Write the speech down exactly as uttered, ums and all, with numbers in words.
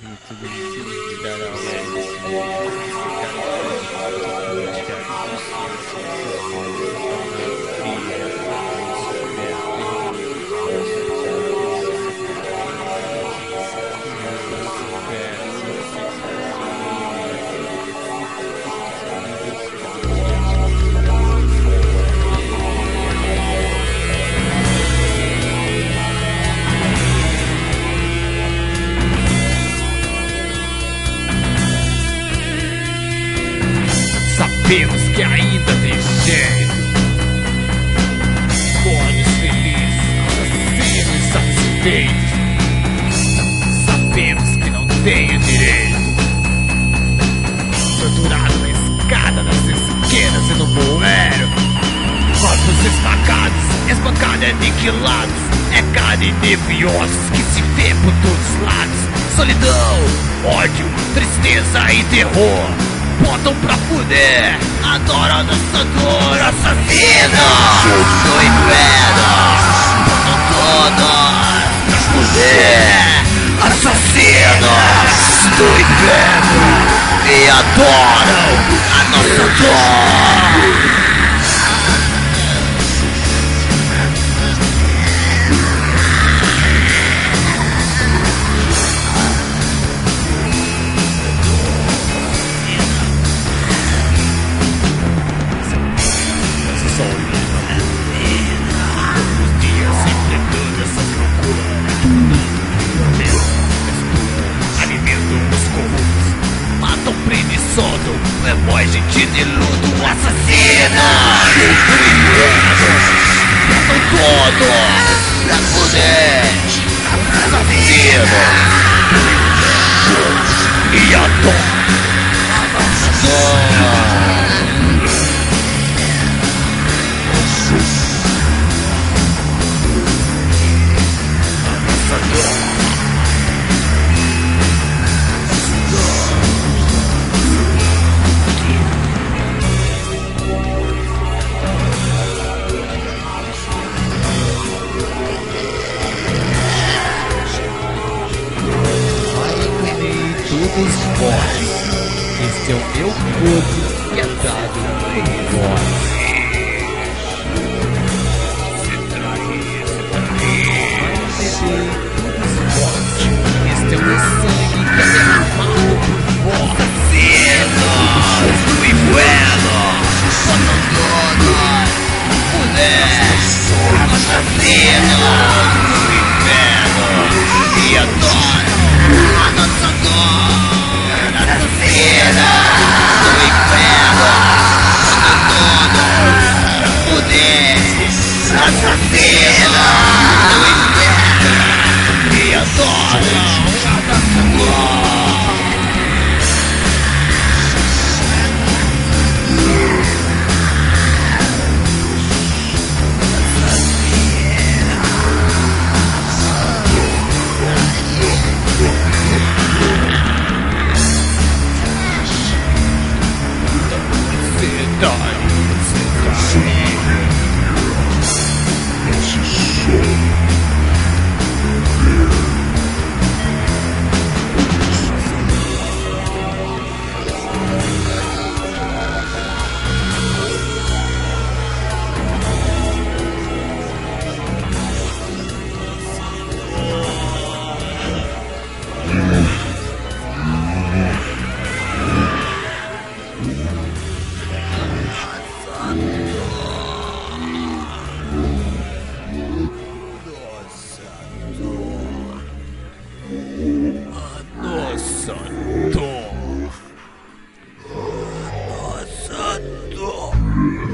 E tudo isso dará Sabemos que ainda tem jeito. Bônus felizes, assassinos insatisfeitos. Sabemos que não tenho direito. Torturado na escada das esquinas e no bueiro. Corpos esmagados, espancados e aniquilados. É carne de ossos que se vê por todos os lados. Solidão, ódio, tristeza e terror. Botam pra fuder, adoram nossa dor. Assassinos do inferno, botam todos pra fuder. Assassinos do inferno e adoram a nossa dor. Memória gente de luto, assassina do inferno, matam todos pra poder. Assassina e adora a nossa dor. Todos morrem. Este é o meu corpo que é dado por vós. Este é o meu sangue que é derramado por vós. Assassinos do inferno, botam todos pra fuder. Assassinos do inferno e adoram a nossa dor. Assassinos do inferno, botam todos pra fuder. Assassinos do inferno e adoram a nossa dor. Nossa dor. Nossa dor.